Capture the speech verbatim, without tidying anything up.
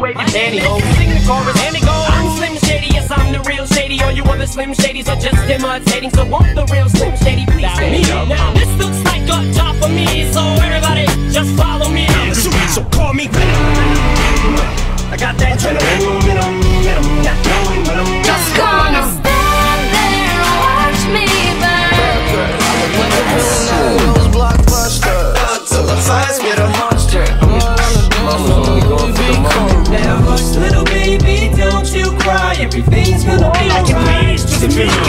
wave your pantyhose. Sing the chorus and it goes. I'm Slim Shady, yes I'm the real Shady. All you other Slim Shadys are just imitating. So won't the real Slim Shady please stand me up? Now this looks like a job for me, so everybody just follow me. So, so call me. I got that adrenaline. Just gonna stand there and watch me burn. Now, little baby, don't you cry. Everything's gonna be alright.